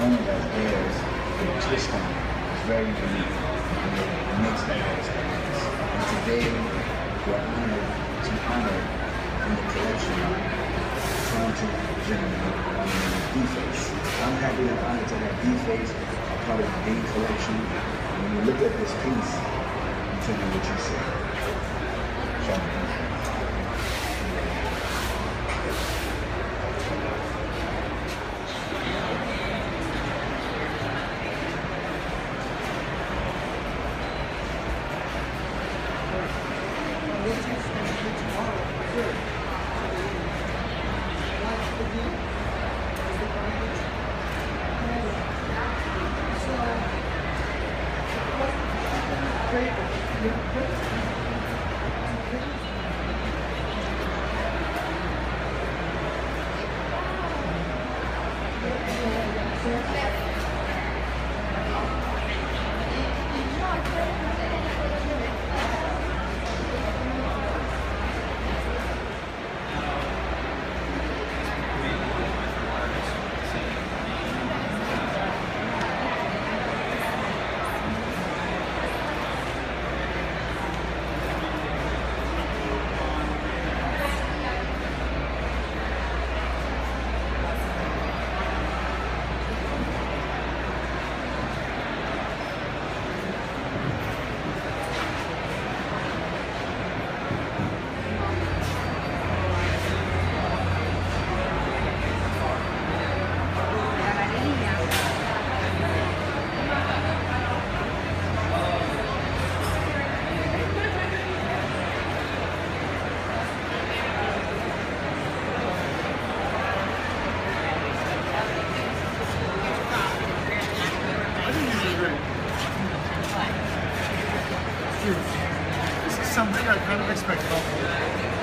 only has airs with a twist on it. It's very unique. And it makes that experience. And today, we're honored to honor in the collection talented gentleman by the name of D-Face. I'm happy and honored to have D-Face a part of the D collection. And when you look at this piece, you tell me what you see. Show me. This is something I kind of expected.